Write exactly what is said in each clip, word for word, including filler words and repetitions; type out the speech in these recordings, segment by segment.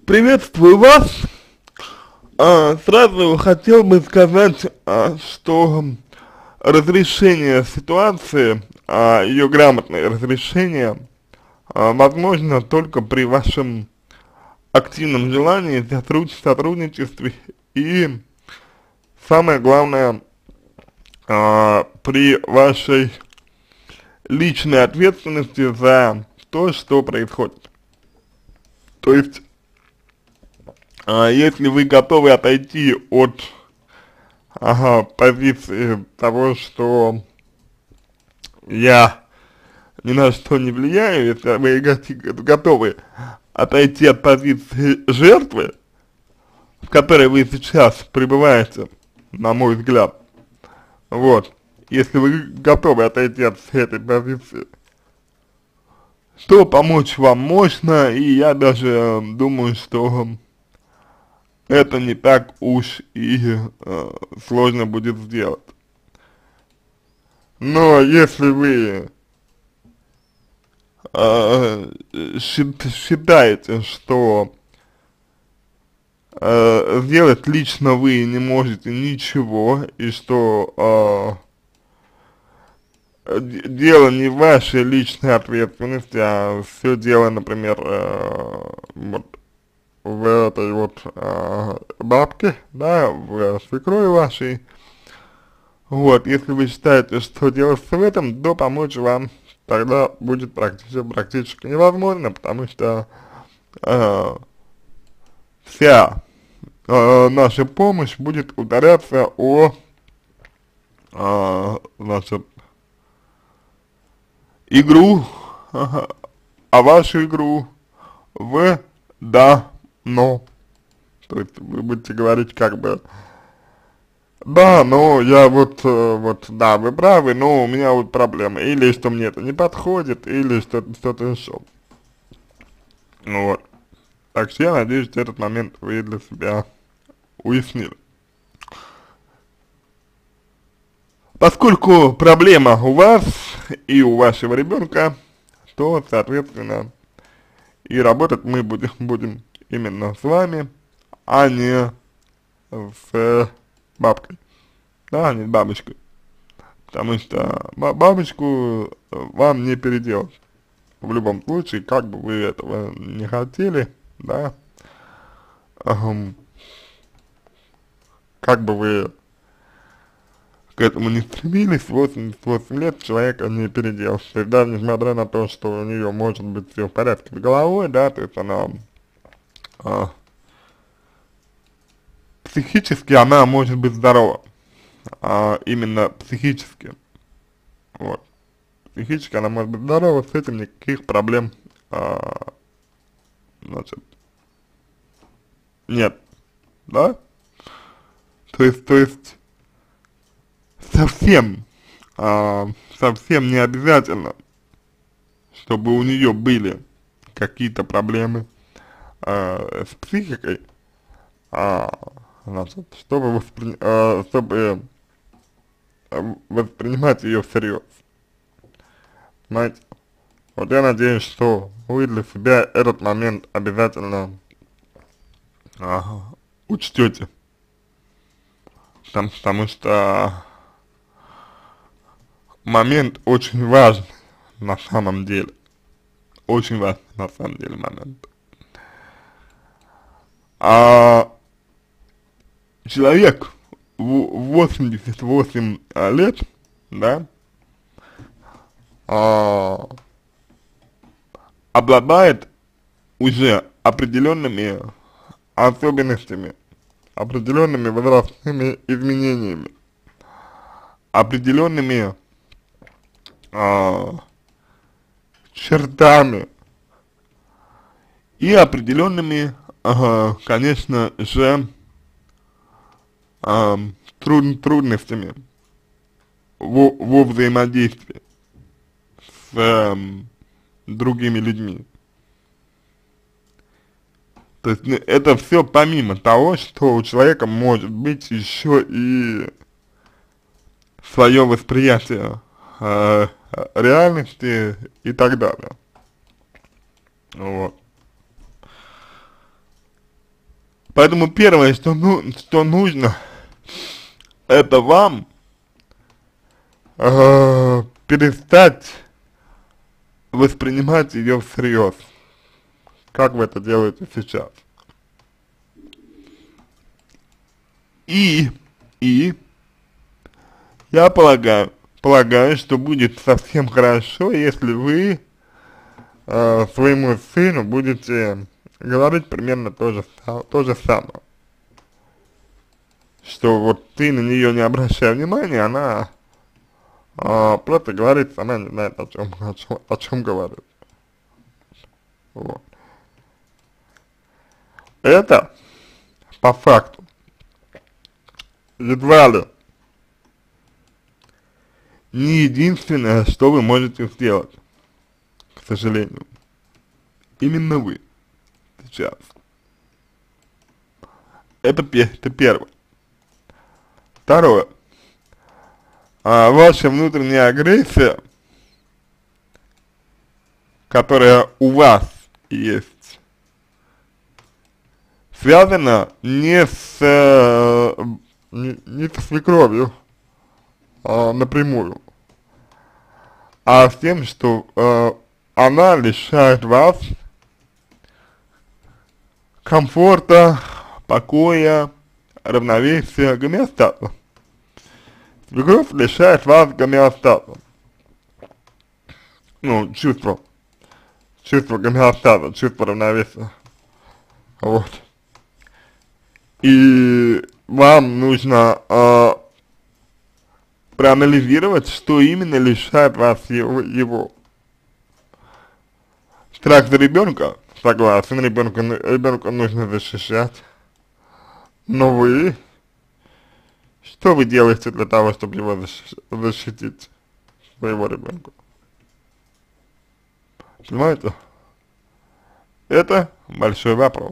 Приветствую вас. А, сразу хотел бы сказать, а, что разрешение ситуации, а, ее грамотное разрешение, а, возможно только при вашем активном желании, сотруд сотрудничестве и, самое главное, а, при вашей личной ответственности за то, что происходит. То есть, а, если вы готовы отойти от ага, позиции того, что я ни на что не влияю, если вы го- готовы отойти от позиции жертвы, в которой вы сейчас пребываете, на мой взгляд, вот, если вы готовы отойти от этой позиции, то помочь вам можно, и я даже э, думаю, что это не так уж и э, сложно будет сделать. Но если вы э, счит- считаете, что э, сделать лично вы не можете ничего, и что э, д- дело не в вашей личной ответственности, а все дело, например, э, вот в этой вот э, бабке, да, в свекрови вашей. Вот, если вы считаете, что дело в этом, то помочь вам тогда будет практически, практически невозможно, потому что э, вся э, наша помощь будет ударяться о, э, значит, игру, ага, а вашу игру в да, но. То есть вы будете говорить как бы: да, ну я вот, э, вот, да, вы правы, но у меня вот проблема. Или что мне это не подходит, или что-то что еще. Ну вот. Так что я надеюсь, что этот момент вы для себя уяснили. Поскольку проблема у вас и у вашего ребенка, то, соответственно, и работать мы будем, будем именно с вами, а не с бабкой, да, а не с бабочкой. Потому что ба- бабочку вам не переделать. В любом случае, как бы вы этого не хотели, да, ам, как бы вы к этому не стремились, восемьдесят восемь лет человека не переделать. То есть даже несмотря на то, что у нее может быть все в порядке с головой, да, то есть она а, психически она может быть здорова, а именно психически, вот. Психически она может быть здорова, с этим никаких проблем, а, значит, нет, да? То есть, то есть совсем, а, совсем не обязательно, чтобы у нее были какие-то проблемы а, с психикой, а, значит, чтобы, воспри, а, чтобы а, воспринимать ее всерьез. Знаете, вот я надеюсь, что вы для себя этот момент обязательно а, учтете, потому, потому что момент очень важен на самом деле. Очень важный на самом деле момент. А человек в восемьдесят восемь а, лет, да, а, обладает уже определенными особенностями, определенными возрастными изменениями, определенными а, чертами и определенными, ага, конечно же, а, труд, трудностями во, во взаимодействии с эм, другими людьми. То есть ну, это все помимо того, что у человека может быть еще и свое восприятие э, реальности и так далее. Вот. Поэтому первое, что, ну, что нужно, это вам э, перестать воспринимать ее всерьез, как вы это делаете сейчас. И, и, я полагаю, полагаю, что будет совсем хорошо, если вы э, своему сыну будете говорить примерно то же, то же самое. Что вот ты на нее не обращай внимания, она э, просто говорит, сама не знает, о чем, о чем, о чем говорит. Вот. Это, по факту, едва ли не единственное, что вы можете сделать, к сожалению. Именно вы сейчас. Это, это первое. Второе. А ваша внутренняя агрессия, которая у вас есть, связана не с, э, не, не со свекровью э, напрямую, а с тем, что э, она лишает вас комфорта, покоя, равновесия, гомеостаза. Свекровь лишает вас гомеостаза. Ну, чувство. Чувство гомеостаза, чувство равновесия. Вот. И вам нужно э, проанализировать, что именно лишает вас его. его. Страх за ребенка, согласен, ребенка, ребенка нужно защищать. Но вы, что вы делаете для того, чтобы его защитить, своего ребенка? Понимаете? Это большой вопрос.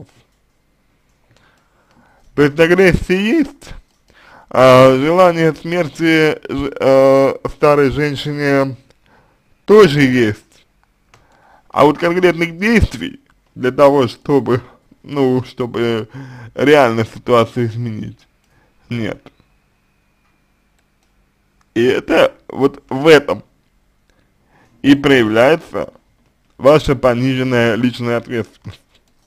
То есть агрессия есть, а желание смерти а, старой женщине тоже есть. А вот конкретных действий для того, чтобы, ну, чтобы реально ситуацию изменить, нет. И это вот в этом и проявляется ваша пониженная личная ответственность.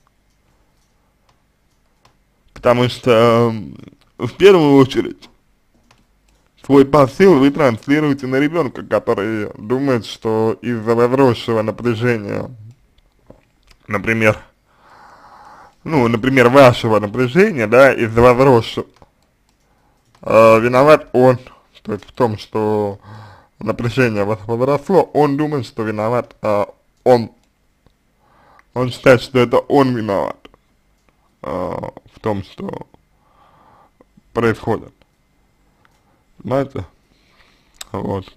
Потому что э, в первую очередь свой посыл вы транслируете на ребенка, который думает, что из-за возросшего напряжения, например, ну, например, вашего напряжения, да, из-за возросшего, э, виноват он, то есть в том, что напряжение возросло, он думает, что виноват э, он, он считает, что это он виноват э, в том, что происходит. Понимаете? Вот.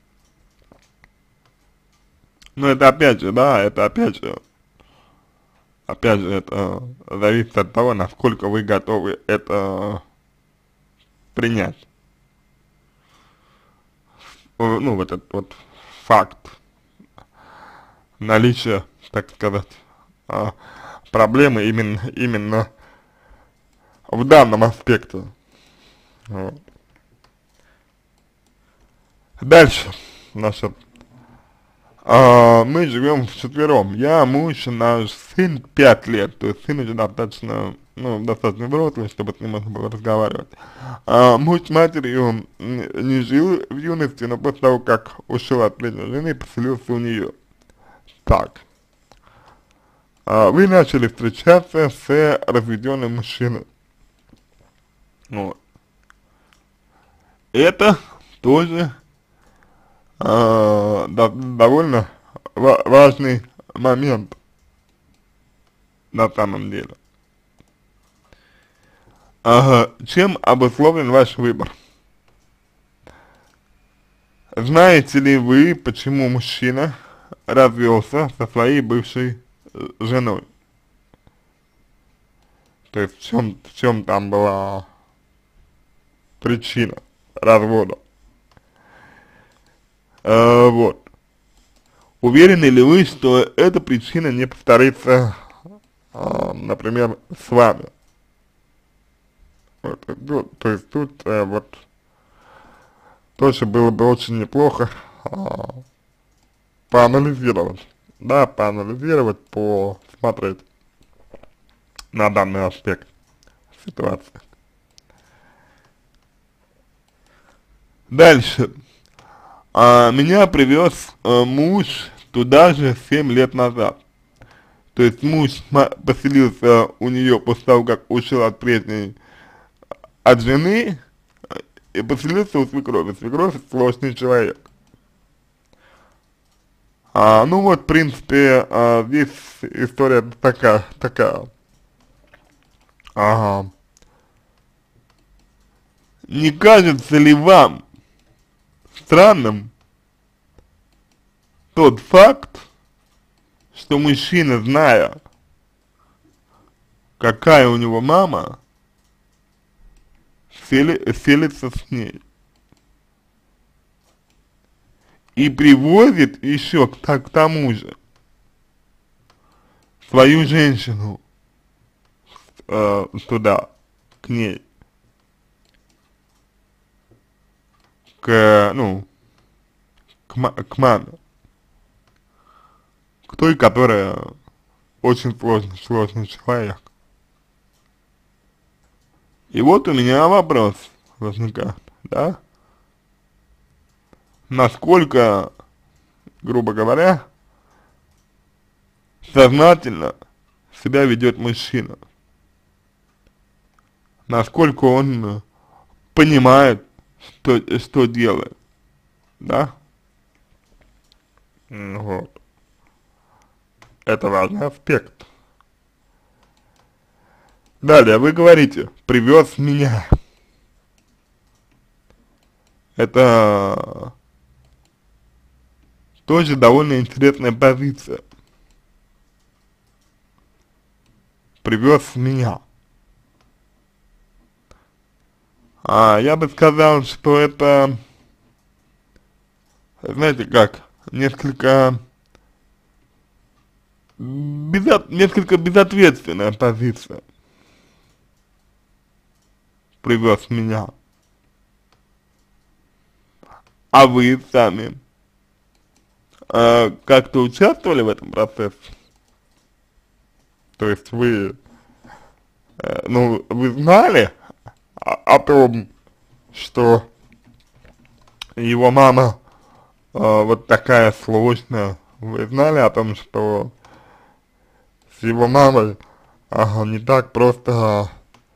Но это опять же, да, это опять же, опять же, это зависит от того, насколько вы готовы это принять. Ну, вот этот вот факт наличия, так сказать, проблемы именно, именно в данном аспекте. Вот. Дальше, значит, а, мы живем вчетвером. Я, муж, наш сын пять лет, то есть сын уже достаточно, ну, достаточно взрослый, чтобы с ним можно было разговаривать. А, муж с матерью не жил в юности, но после того, как ушел от прежней жены, поселился у нее. Так. А, вы начали встречаться с разведенным мужчиной. Вот. Это тоже э, до, довольно ва важный момент на самом деле. Ага, чем обусловлен ваш выбор? Знаете ли вы, почему мужчина развелся со своей бывшей женой? То есть в чем, в чем там была причина развода? А, вот. Уверены ли вы, что эта причина не повторится, а, например, с вами? Вот, ну, то есть тут э, вот тоже было бы очень неплохо а, поанализировать, да, поанализировать, посмотреть на данный аспект ситуации. Дальше. А, меня привез а, муж туда же семь лет назад. То есть муж поселился у нее после того, как ушел от прежней, от жены, и поселился у свекрови. Свекровь сложный человек. А, ну вот, в принципе, а, здесь история такая, такая. Ага. Не кажется ли вам странным тот факт, что мужчина, зная, какая у него мама, сели, селится с ней и привозит еще к, к тому же свою женщину э, туда, к ней, к, ну, к, к маме, к той, которая очень сложный, сложный человек. И вот у меня вопрос возникает, да? Насколько, грубо говоря, сознательно себя ведет мужчина? Насколько он понимает, что, что делает, да? Вот. Это важный аспект. Далее, вы говорите, привез меня. Это тоже довольно интересная позиция. Привез меня. А я бы сказал, что это, знаете как, несколько, безо, несколько безответственная позиция. Привез меня. А вы сами э, как-то участвовали в этом процессе? То есть вы, э, ну, вы знали о, о том, что его мама э, вот такая сложная? Вы знали о том, что с его мамой ага, не так просто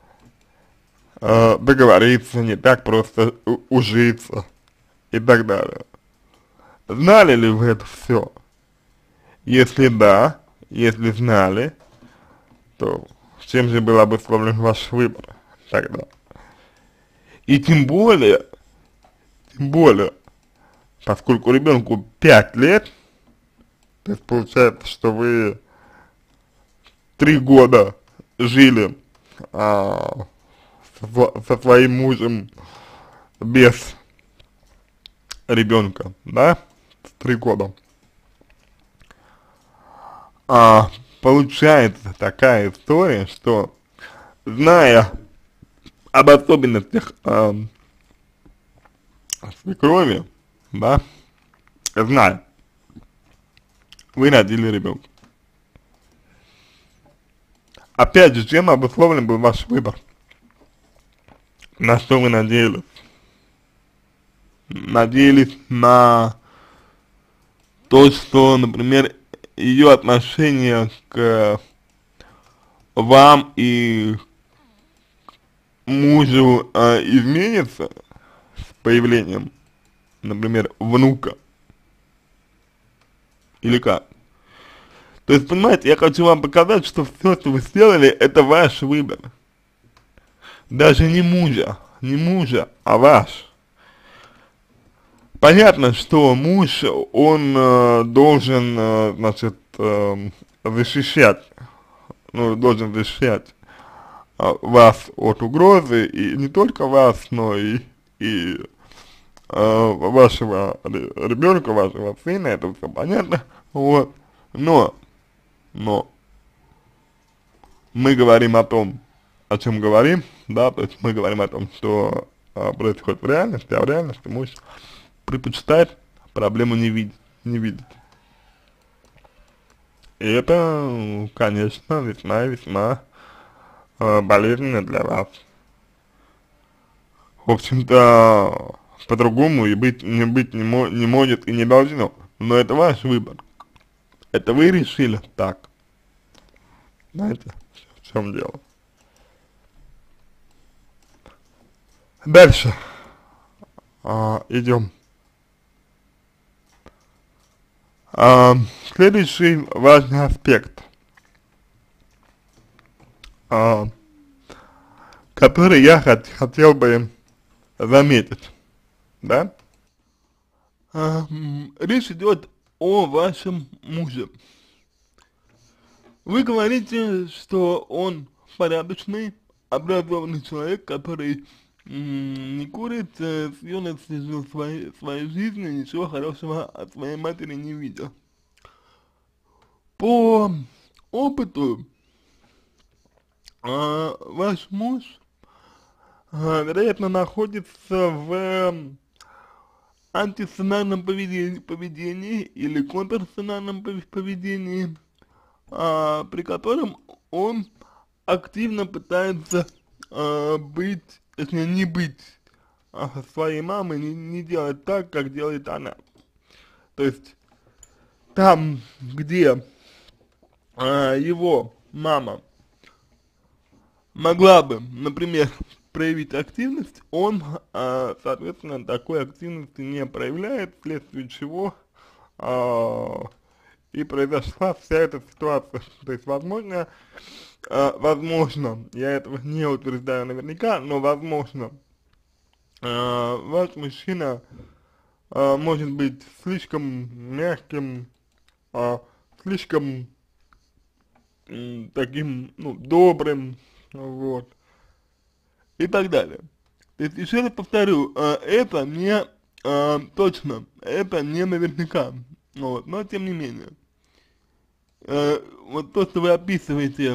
э, договориться, не так просто ужиться и так далее? Знали ли вы это все? Если да, если знали, то чем же был обусловлен ваш выбор тогда? И тем более, тем более, поскольку ребенку пять лет, то есть получается, что вы три года жили а, со, со своим мужем без ребенка, да, три года. А, получается такая история, что, зная об особенностях э, свекрови, да, зная, вы родили ребенка. Опять же, чем обусловлен был ваш выбор? На что вы надеялись? Надеялись на то, что, например, ее отношение к вам и мужу э, изменится с появлением, например, внука? Или как? То есть, понимаете, я хочу вам показать, что все, что вы сделали, это ваш выбор. Даже не мужа, не мужа, а ваш. Понятно, что муж, он э, должен, э, значит, э, защищать, ну, должен защищать э, вас от угрозы, и не только вас, но и, и э, вашего ребенка, вашего сына, это все понятно, вот, но, но, мы говорим о том, о чем говорим, да, то есть мы говорим о том, что а, происходит в реальности, а в реальности муж предпочитает проблему не видеть, не видеть. И это, конечно, весьма и весьма э, болезненно для вас. В общем-то, по-другому и быть, не быть не, мо не может и не должно, но это ваш выбор. Это вы решили так, знаете, в чем дело. Дальше а, идем. А, следующий важный аспект, а, который я хот хотел бы заметить, да? А, м, речь идет о вашем муже. Вы говорите, что он порядочный, образованный человек, который м, не курит, э, с юности жил своей, своей жизнью, ничего хорошего от своей матери не видел. По опыту а, ваш муж, а, вероятно, находится в антисценарном поведении, поведении или контрсценарном поведении, а, при котором он активно пытается а, быть, точнее не быть а, своей мамой, не, не делать так, как делает она. То есть там, где а, его мама могла бы, например, проявить активность, он, а, соответственно, такой активности не проявляет, вследствие чего а, и произошла вся эта ситуация. То есть, возможно, а, возможно, я этого не утверждаю наверняка, но возможно, а, ваш мужчина а, может быть слишком мягким, а, слишком м, таким, ну, добрым, вот, и так далее. То есть, еще раз повторю, а, это не а, точно, это не наверняка, вот, но тем не менее. Э, вот то, что вы описываете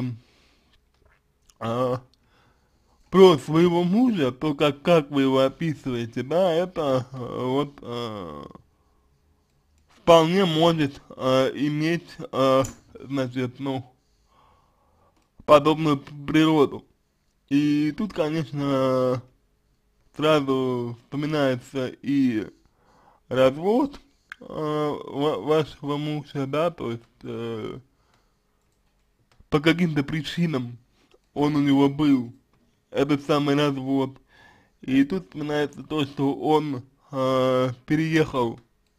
а, про своего мужа, то, как, как вы его описываете, да, это а, вот а, вполне может а, иметь, а, значит, ну, подобную природу. И тут, конечно, сразу вспоминается и развод э, вашего мужа, да, то есть э, по каким-то причинам он у него был, этот самый развод. И тут вспоминается то, что он э, переехал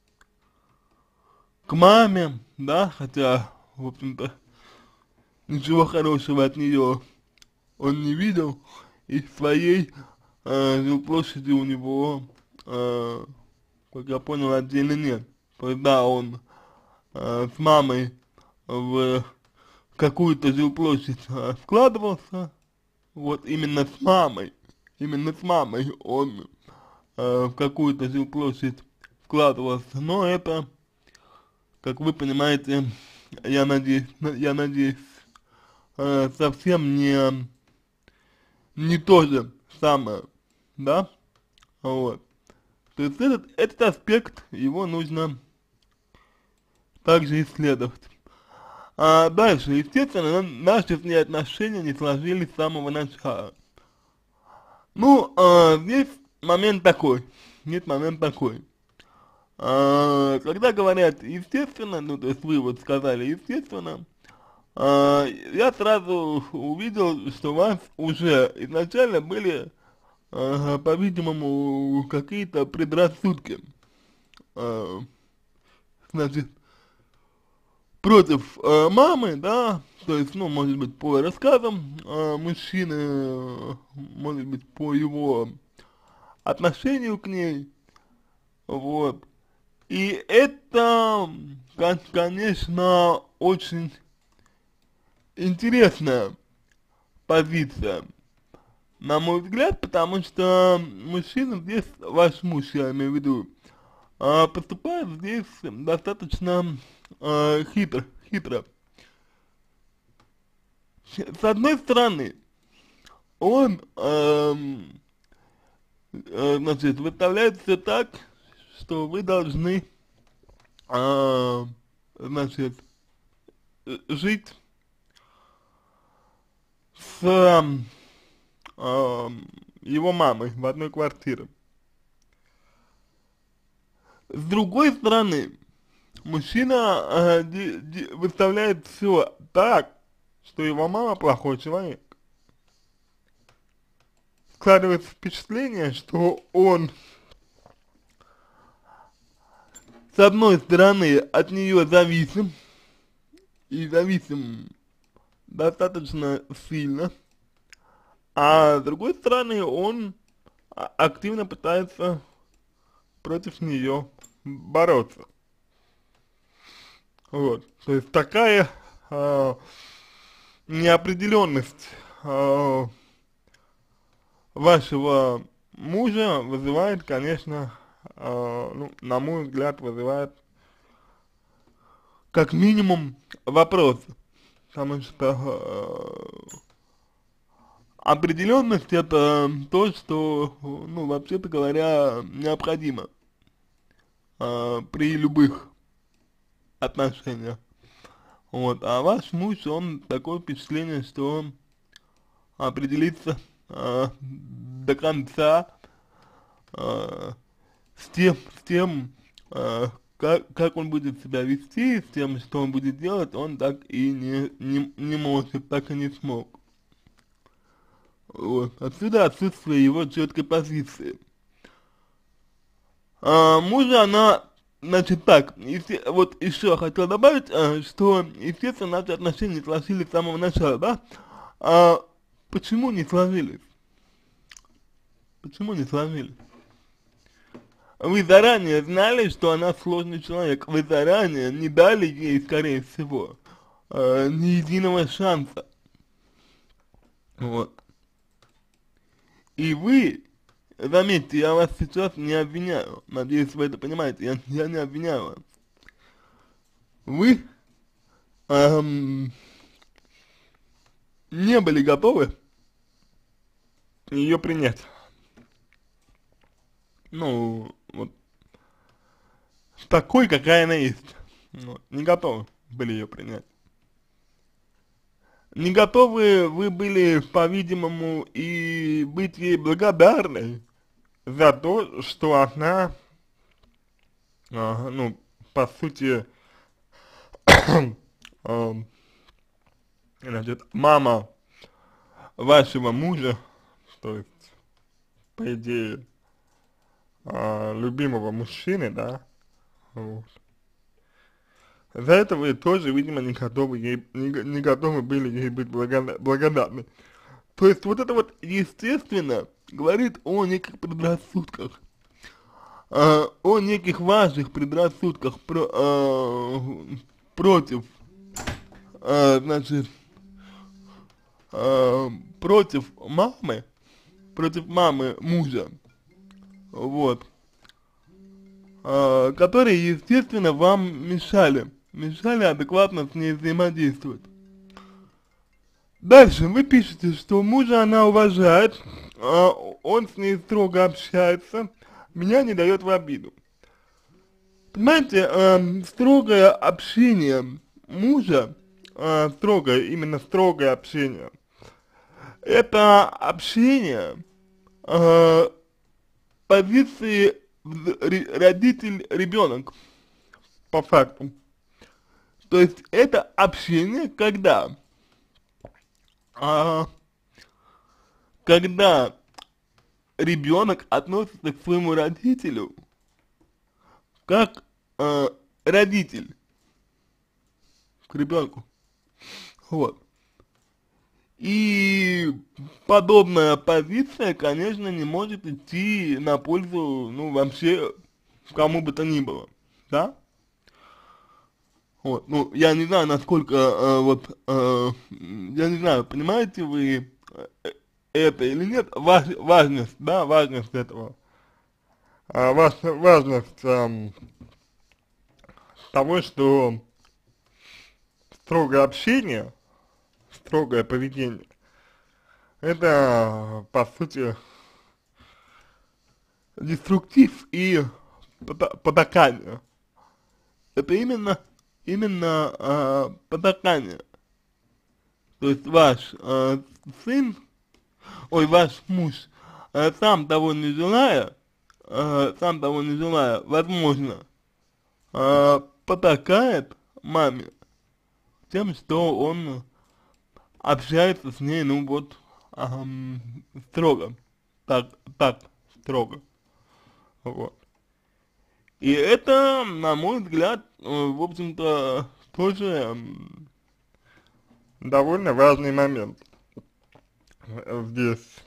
к маме, да, хотя, в общем-то, ничего хорошего от нее он не видел, и своей э, жилплощади у него, э, как я понял, отдельно нет. То есть, да, он э, с мамой в какую-то жилплощадь э, вкладывался, вот именно с мамой, именно с мамой он э, в какую-то жилплощадь вкладывался, но это, как вы понимаете, я надеюсь, я надеюсь, э, совсем не, не то же самое, да, вот. То есть этот, этот аспект, его нужно также исследовать. А дальше, естественно, наши с ней отношения не сложились с самого начала. Ну, а, здесь момент такой, нет момент такой. А, когда говорят естественно, ну, то есть вы вот сказали естественно, а, я сразу увидел, что у вас уже изначально были, а, по-видимому, какие-то предрассудки, а, значит, против э, мамы, да, то есть, ну, может быть, по рассказам э, мужчины, э, может быть, по его отношению к ней, вот. И это, кон- конечно, очень интересная позиция, на мой взгляд, потому что мужчина здесь, ваш муж, я имею в виду, э, поступает здесь достаточно э, хитро, хитро. С одной стороны, он, эм, э, значит, выставляет все так, что вы должны, э, значит, э, жить с эм, эм, его мамой в одной квартире. С другой стороны, мужчина э, де- де- выставляет все так, что его мама плохой человек. Складывается впечатление, что он, с одной стороны, от нее зависим, и зависим достаточно сильно, а с другой стороны, он а- активно пытается против нее бороться. Вот. То есть такая э, неопределенность э, вашего мужа вызывает, конечно, э, ну, на мой взгляд, вызывает как минимум вопрос. Потому что э, определенность это то, что, ну, вообще-то говоря, необходимо э, при любых отношениях. Вот, а ваш муж, он такое впечатление, что он определится э, до конца э, с тем, с тем э, как, как он будет себя вести, с тем, что он будет делать, он так и не, не, не может, так и не смог. Вот. Отсюда отсутствие его четкой позиции. А, мужа она, значит, так, если, вот еще хотел добавить, а, что, естественно, наши отношения не сложились с самого начала, да? А почему не сложились? Почему не сложились? Вы заранее знали, что она сложный человек, вы заранее не дали ей, скорее всего, э, ни единого шанса. Вот. И вы, заметьте, я вас сейчас не обвиняю, надеюсь, вы это понимаете, я, я не обвиняю вас. Вы эм, не были готовы ее принять. Ну, вот, такой, какая она есть. Вот, не готовы были ее принять. Не готовы вы были, по-видимому, и быть ей благодарны за то, что она, а, ну, по сути, а, значит, мама вашего мужа, то есть, по идее, а, любимого мужчины, да, вот. За это вы тоже, видимо, не готовы ей, не, го- не готовы были ей быть благодарны, благодарны. То есть вот это вот, естественно, говорит о неких предрассудках, а, о неких ваших предрассудках про, а, против, а, значит, а, против мамы, против мамы мужа, вот, а, которые, естественно, вам мешали, мешали адекватно с ней взаимодействовать. Дальше вы пишете, что мужа она уважает, а, он с ней строго общается, меня не дает в обиду. Понимаете, эм, строгое общение мужа, э, строгое, именно строгое общение, это общение э, позиции в- ре- родитель-ребенок, по факту. То есть это общение, когда, а, когда ребенок относится к своему родителю как э, родитель к ребенку. Вот. И подобная позиция, конечно, не может идти на пользу, ну, вообще, кому бы то ни было, да? Вот, ну, я не знаю, насколько, э, вот, э, я не знаю, понимаете вы э, это или нет, важ, важность, да, важность этого, а, важ, важность эм, того, что строгое общение, строгое поведение, это, по сути, деструктив и пота- потакание. Это именно, именно э, потакание. То есть ваш э, сын, ой, ваш муж, э, сам того не желая, э, сам того не желая, возможно, э, потакает маме тем, что он общается с ней, ну вот, ам, строго, так, так, строго, вот. И это, на мой взгляд, э, в общем-то, тоже м, довольно важный момент э, здесь.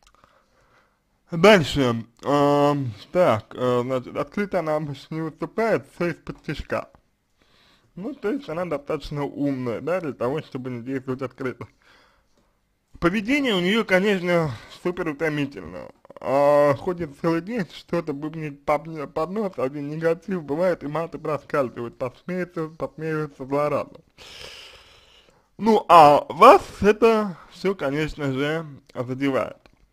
Дальше, ам, так, э, значит, открыто она обычно не выступает, все из-под тишка. Ну, то есть она достаточно умная, да, для того, чтобы не действовать открыто. Поведение у нее, конечно, супер утомительное. А, ходит целый день, что-то бубнит под, под нос, один негатив бывает, и маты проскальзывают, посмеется, посмеивается злорадно. Ну, а вас это все, конечно же, задевает.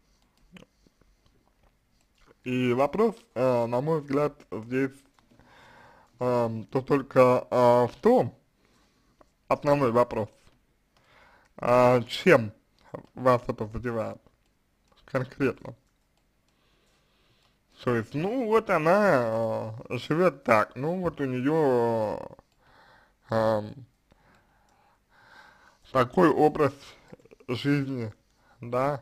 И вопрос, э, на мой взгляд, здесь э, то только э, в том, основной вопрос, э, чем вас это задевает конкретно. То есть, ну вот она э, живет так, ну вот у нее э, такой образ жизни, да,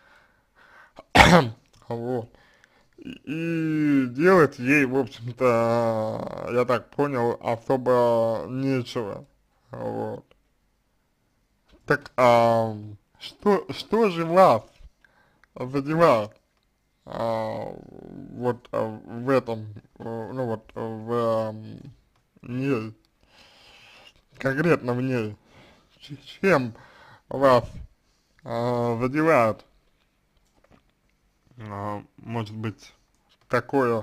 вот. И, и делать ей, в общем-то, я так понял, особо нечего, вот. Так, а, что, что же вас задевает, а, вот а, в этом, э, ну вот, в эм, ней, конкретно в ней, Ч- чем вас а, задевает, а, может быть, такое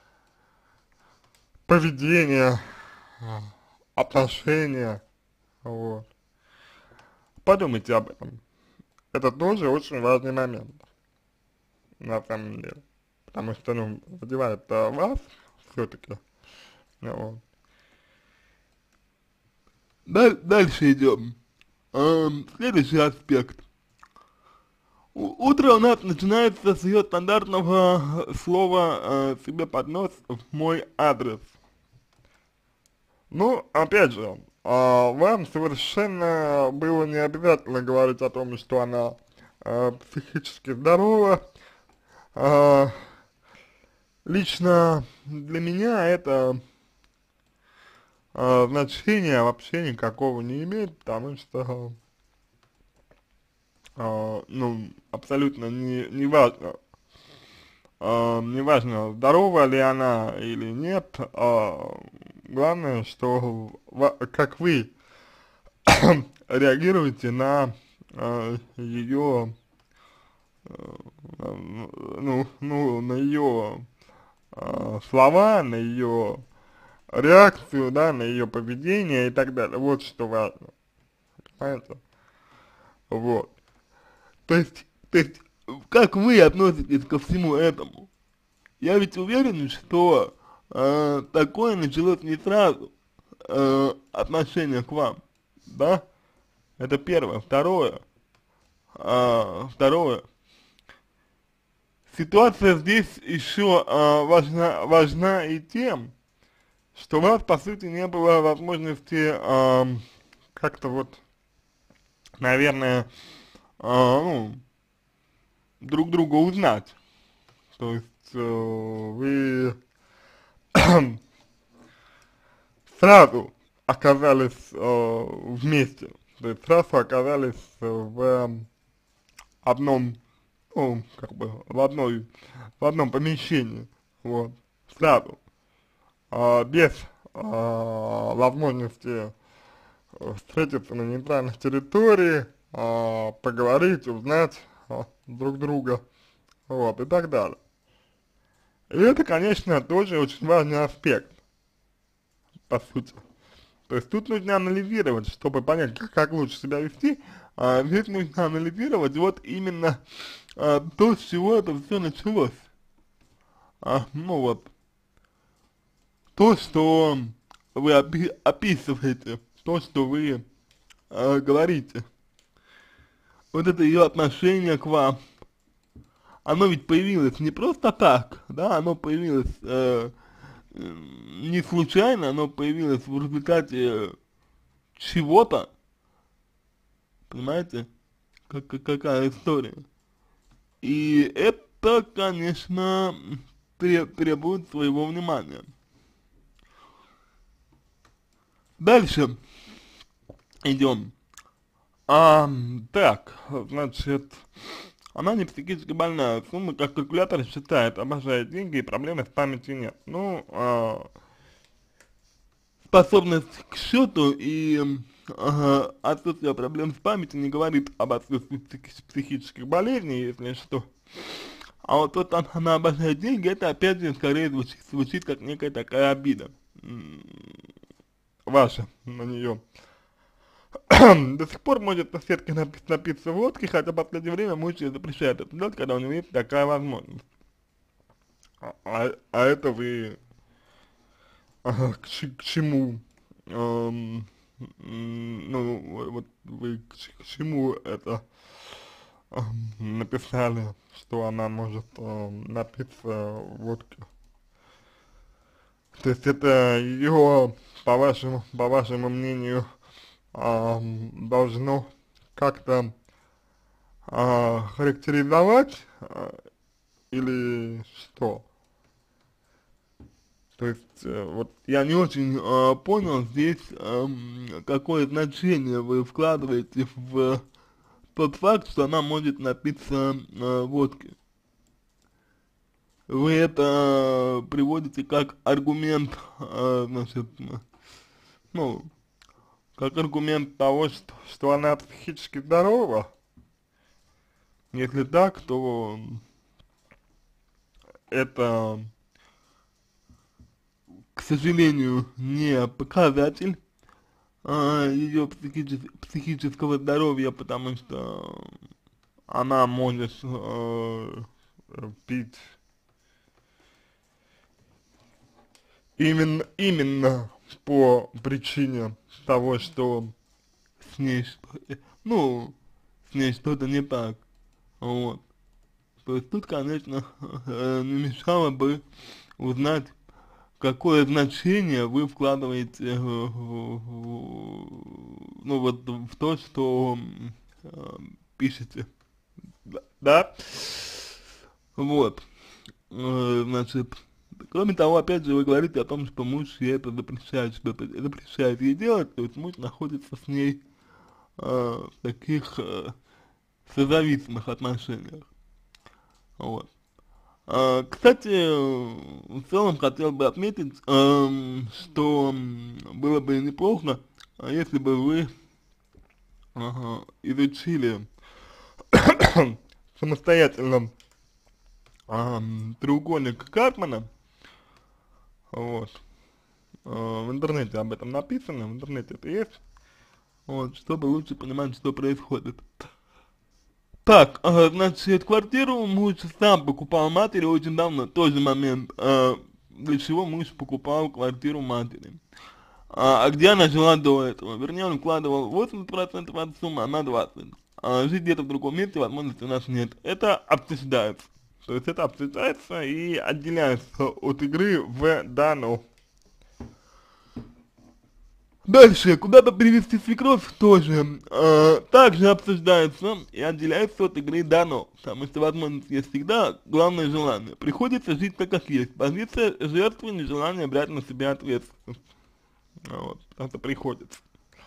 поведение, а, отношения, вот. Подумайте об этом. Это тоже очень важный момент, на самом деле. Потому что, ну, задевает а, вас все-таки. Вот. Даль- дальше идем. Эм, следующий аспект. У- утро у нас начинается с ее стандартного слова э, себе под нос в мой адрес. Ну, опять же, а, вам совершенно было не обязательно говорить о том, что она а, психически здорова. А, лично для меня это а, значения вообще никакого не имеет, потому что, а, ну, абсолютно не, не важно, а, не важно, здорова ли она или нет, а, главное, что ва- как вы реагируете на э, ее, ну, ну, на ее э, слова, на ее реакцию, да, на ее поведение и так далее. Вот что важно, понимаете? Вот. То есть, то есть, как вы относитесь ко всему этому? Я ведь уверен, что э, такое началось не сразу, э, отношение к вам, да? Это первое. Второе, а, второе, ситуация здесь еще а, важна, важна и тем, что у вас, по сути, не было возможности а, как-то вот, наверное, а, ну, друг друга узнать. То есть э, вы сразу оказались э, вместе, то есть сразу оказались в одном, ну, как бы, в одной, в одном помещении, вот, сразу. а, без а, возможности э, встретиться на нейтральной территории, а, поговорить, узнать а, друг друга, вот, и так далее. И это, конечно, тоже очень важный аспект, по сути. То есть тут нужно анализировать, чтобы понять, как, как лучше себя вести, а, здесь нужно анализировать вот именно а, то, с чего это все началось. А, ну вот, то, что вы опи описываете, то, что вы а, говорите, вот это ее отношение к вам, оно ведь появилось не просто так, да, оно появилось э, э, не случайно, оно появилось в результате чего-то, понимаете, как, как- какая история. И это, конечно, тре- требует своего внимания. Дальше идем. А, так, значит, она не психически больная, сумма как калькулятор считает, обожает деньги и проблемы с памятью нет. Ну, а, способность к счету и ага, отсутствие проблем с памятью не говорит об отсутствии психи- психических болезней, если что. А вот то, что она обожает деньги, это опять же скорее звучит, звучит как некая такая обида м, ваша на нее. До сих пор может соседке напи- напиться водки, хотя в последнее время муж ей запрещает это делать, когда у него есть такая возможность. А, а- а это вы ага, к, чи- к чему? Эм, м, ну, вот вот вы к, ч- к чему это эм, написали, что она может эм, напиться водки? То есть это ее, по вашему, по вашему мнению, ам, должно как-то а, характеризовать а, или что? То есть, э, вот я не очень а, понял здесь, ам, какое значение вы вкладываете в тот факт, что она может напиться а, водки. Вы это приводите как аргумент, а, значит, ну, как аргумент того, что, что она психически здорова. Если так, то это, к сожалению, не показатель а, ее психичес- психического здоровья, потому что она может э, э, пить именно, именно по причине того, что с ней, что- э, ну, с ней что-то не так, вот. То есть тут, конечно, э, не мешало бы узнать, какое значение вы вкладываете в, в- в- ну вот в то, что э, пишете, да, да? Вот, Э, значит, кроме того, опять же, вы говорите о том, что муж ей это запрещает, что-то запрещает ей делать, то есть муж находится с ней э, в таких э, созависимых отношениях, вот. А, кстати, в целом хотел бы отметить, эм, что м, было бы неплохо, а если бы вы ага, изучили самостоятельно ам, треугольник Карпмана, вот, э, в интернете об этом написано, в интернете это есть, вот, чтобы лучше понимать, что происходит. Так, э, значит, квартиру муж сам покупал матери очень давно, тот же момент, э, для чего муж покупал квартиру матери. А, а где она жила до этого? Вернее, он вкладывал восемьдесят процентов от суммы, она двадцать процентов. А жить где-то в другом месте возможности у нас нет. Это обсуждается. То есть это обсуждается и отделяется от игры в Дано. Дальше, куда-то привести свекровь тоже, э, также обсуждается и отделяется от игры Дано, потому что возможность есть всегда, главное желание. Приходится жить так, как есть. Позиция жертвы, нежелание брать на себя ответственность. Вот, потому что приходится.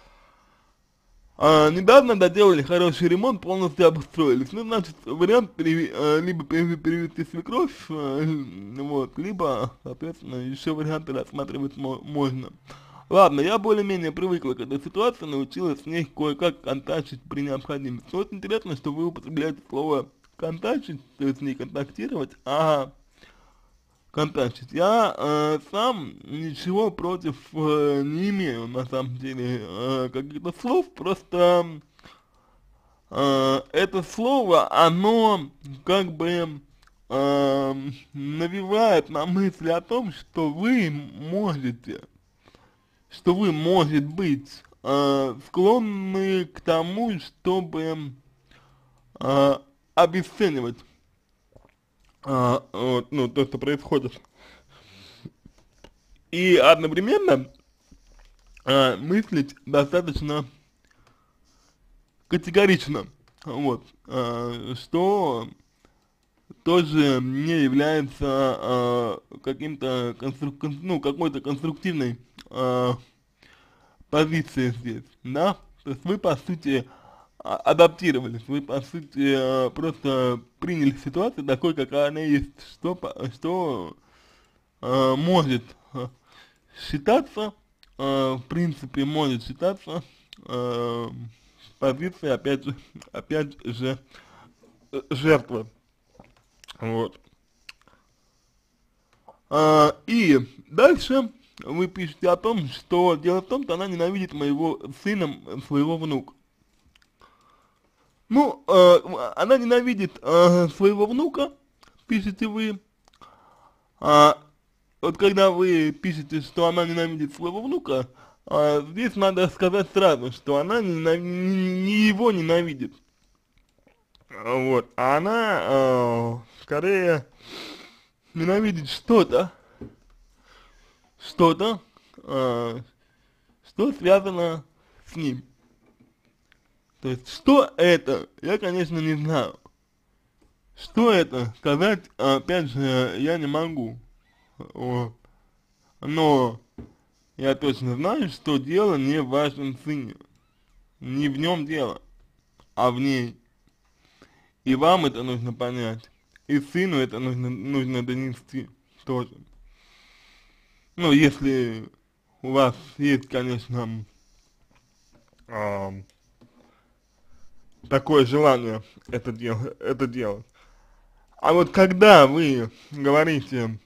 А, недавно доделали хороший ремонт, полностью обустроились. Ну, значит, вариант переви- э, либо пере- перевести свекровь, э, вот, либо, соответственно, еще варианты рассматривать мо- можно. Ладно, я более-менее привыкла к этой ситуации, научилась с ней кое-как контактить при необходимости. Вот интересно, что вы употребляете слово контактить, то есть с ней контактировать, а контактить. Я э, сам ничего против э, не имею, на самом деле, э, каких-то слов, просто э, это слово, оно как бы э, навевает на мысли о том, что вы можете, что вы, может быть, э, склонны к тому, чтобы э, обесценивать э, вот, ну, то, что происходит. И одновременно э, мыслить достаточно категорично, вот, э, что тоже не является э, каким-то конструк... ну, какой-то конструктивной э, позицией здесь, да, то есть вы, по сути, а- адаптировались, вы, по сути, э, просто приняли ситуацию такой, какая она есть, что, по- что э, может э, считаться, э, в принципе, может считаться э, позицией, опять же, опять же, э, жертвы, вот. А, и дальше вы пишете о том, что дело в том, что она ненавидит моего сына, м, своего внука. Ну, э, она ненавидит э, своего внука, пишете вы. А вот когда вы пишете, что она ненавидит своего внука, а, здесь надо сказать сразу, что она ненави- не, не его ненавидит. А, Вот, а она э, скорее ненавидит что-то, что-то, э, что связано с ним. То есть, что это, я, конечно, не знаю. Что это, сказать, опять же, я не могу. Вот. Но я точно знаю, что дело не в вашем сыне. Не в нем дело, а в ней. И вам это нужно понять. И сыну это нужно, нужно донести тоже. Ну, если у вас есть, конечно, ам, такое желание это, дел это делать. А вот когда вы говорите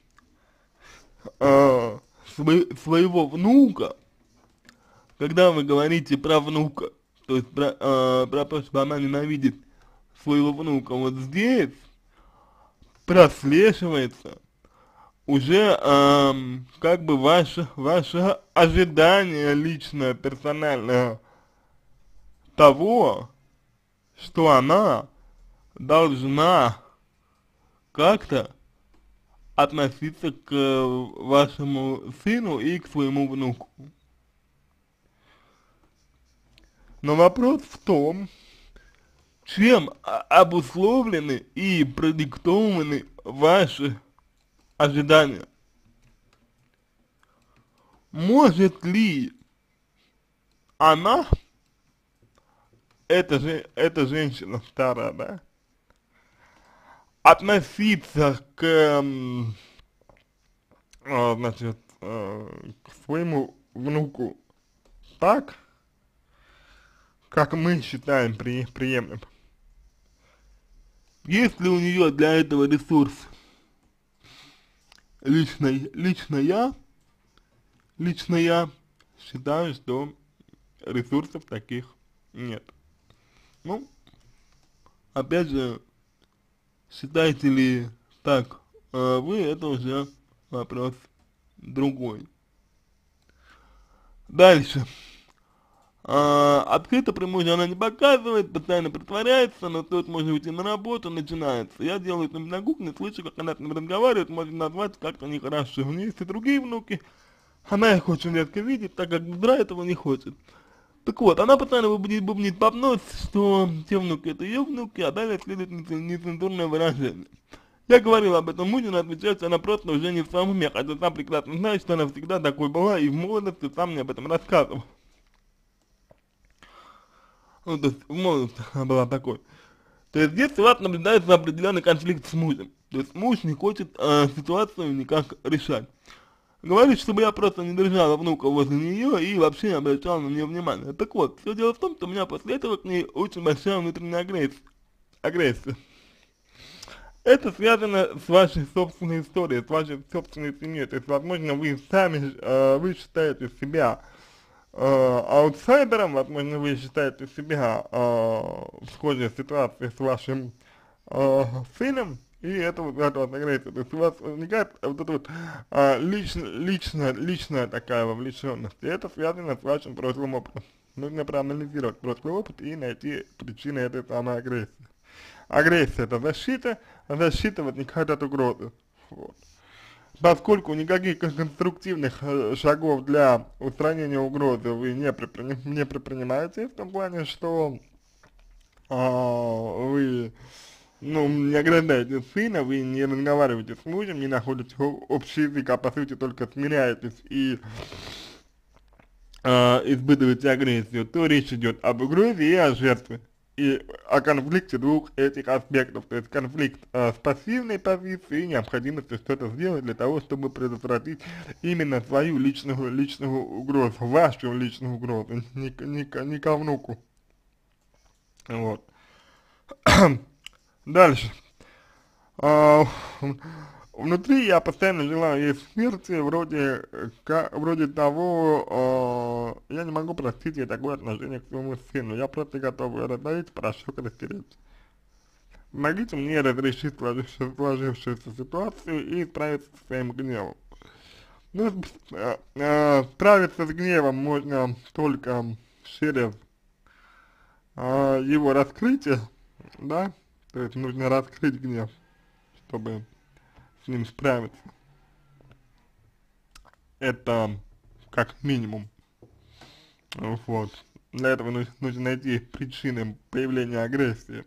э, свой, своего внука, когда вы говорите про внука, то есть про, э, про то, что она ненавидит своего внука, вот здесь прослеживается уже эм, как бы ваше, ваше ожидание личное, персональное того, что она должна как-то относиться к э, вашему сыну и к своему внуку. Но вопрос в том, чем о- обусловлены и продиктованы ваши ожидания. Может ли она, эта, же, эта женщина старая, да, относиться к, м, а, значит, э, к своему внуку так, как мы считаем при, приемлемым? Есть ли у нее для этого ресурс? Лично, лично я, лично я считаю, что ресурсов таких нет. Ну, опять же, считаете ли так э, вы, это уже вопрос другой. Дальше. А, открыто при муже она не показывает, постоянно притворяется, но тут можно уйти на работу, начинается. Я делаю это на кухне, слышу, как она с ним разговаривает, можно назвать как-то нехорошо. У нее есть и другие внуки, она их очень редко видит, так как Дра этого не хочет. Так вот, она постоянно бубнит, бубнит под нос, что те внуки это ее внуки, а далее следует нецензурное выражение. Я говорил об этом мужу, но отвечает, что она просто уже не в своем уме, хотя сам прекрасно знает, что она всегда такой была и в молодости сам мне об этом рассказывал. Ну, то есть в молодости она была такой. То есть здесь у вас наблюдается определенный конфликт с мужем. То есть муж не хочет э, ситуацию никак решать. Говорит, чтобы я просто не держала внука возле нее и вообще не обращала на нее внимания. Так вот, все дело в том, что у меня после этого к ней очень большая внутренняя агрессия. агрессия. Это связано с вашей собственной историей, с вашей собственной семьей. То есть, возможно, вы сами, э, вы считаете себя э, аутсайдером, возможно, вы считаете себя э, в схожей ситуации с вашим э, сыном, и это вызывает у вас агрессию. То есть у вас возникает вот эта вот э, лич, личная, личная такая вовлеченность, и это связано с вашим прошлым опытом. Нужно проанализировать прошлый опыт и найти причины этой самой агрессии. Агрессия — это защита, а защита возникает от угрозы. Вот. Поскольку никаких кон- конструктивных э, шагов для устранения угрозы вы не, предприним, не предпринимаете, в том плане, что а, вы, ну, не ограждаете сына, вы не разговариваете с мужем, не находите о- общий язык, а по сути только смиряетесь и а, испытываете агрессию, то речь идет об угрозе и о жертве. И о конфликте двух этих аспектов, то есть конфликт э, с пассивной позицией и необходимостью что-то сделать для того, чтобы предотвратить именно свою личную, личную угрозу, вашу личную угрозу, не, к- не, к- не ко внуку. Вот. Дальше. А, внутри я постоянно желаю ей смерти, вроде, э, ка- вроде того, а, я не могу простить ей такое отношение к своему сыну, я просто готов ее раздавить, порошок растереть. Помогите мне разрешить сложившуюся, сложившуюся ситуацию и справиться со своим гневом. Ну, с- э, э, справиться с гневом можно только через э, его раскрытие, да, то есть нужно раскрыть гнев, чтобы с ним справиться. Это как минимум. Вот. Для этого нужно, нужно найти причины появления агрессии.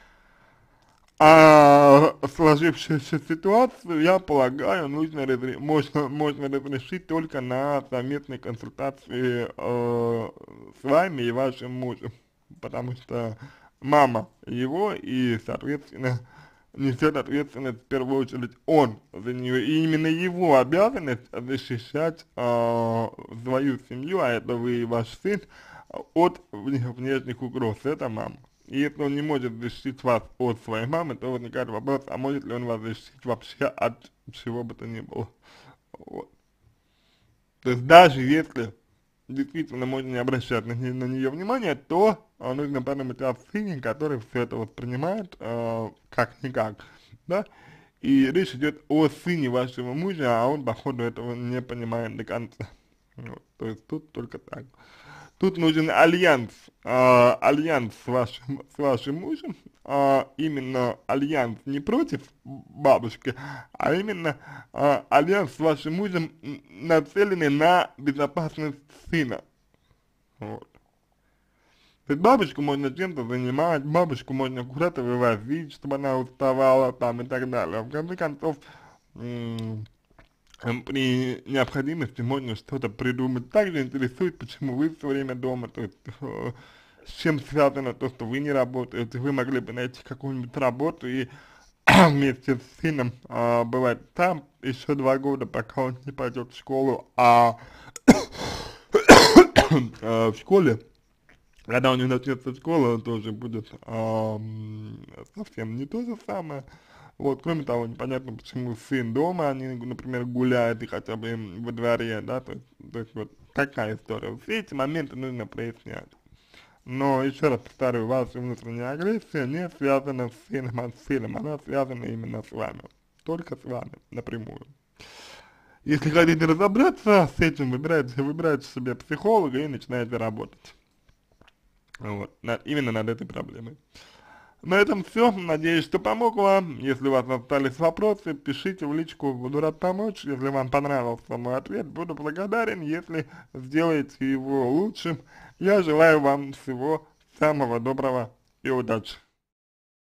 А сложившуюся ситуацию, я полагаю, нужно разре- можно, можно разрешить только на совместной консультации э, с вами и вашим мужем, потому что мама его и, соответственно, несет ответственность в первую очередь он за нее, и именно его обязанность защищать э, свою семью, а это вы и ваш сын, от вне- внешних угроз, это мама. И если он не может защитить вас от своей мамы, то возникает вопрос, а может ли он вас защитить вообще от чего бы то ни было. Вот. То есть даже если действительно можно не обращать на, не- на нее внимания, то а, нужно подумать о сыне, который все это воспринимает э, как-никак, да, и речь идет о сыне вашего мужа, а он, походу, этого не понимает до конца. Вот. То есть тут только так. Тут нужен альянс, а, альянс с вашим, с вашим мужем, а, именно альянс не против бабушки, а именно а, альянс с вашим мужем, н- нацеленный на безопасность сына. Вот. То есть бабушку можно чем-то занимать, бабушку можно куда-то вывозить, чтобы она уставала там и так далее. В конце концов, м, Эм, при необходимости можно что-то придумать. Также интересует, почему вы все время дома, то есть э, с чем связано то, что вы не работаете. Вы могли бы найти какую-нибудь работу и вместе с сыном э, бывать там еще два года, пока он не пойдет в школу, а э, в школе, когда у него начнется школа, он тоже будет ам, совсем не то же самое. Вот, кроме того, непонятно, почему сын дома, а не, например, гуляет и хотя бы м, во дворе, да, то есть, то есть вот такая история. Все эти моменты нужно прояснять. Но, еще раз повторю, ваша внутренняя агрессия не связана с сыном, а с сыном, она связана именно с вами. Только с вами, напрямую. Если хотите разобраться с этим, выбирайте, выбирайте себе психолога и начинаете работать. Вот, над- именно над этой проблемой. На этом все. Надеюсь, что помог вам. Если у вас остались вопросы, пишите в личку, буду рад помочь. Если вам понравился мой ответ, буду благодарен, если сделаете его лучшим. Я желаю вам всего самого доброго и удачи.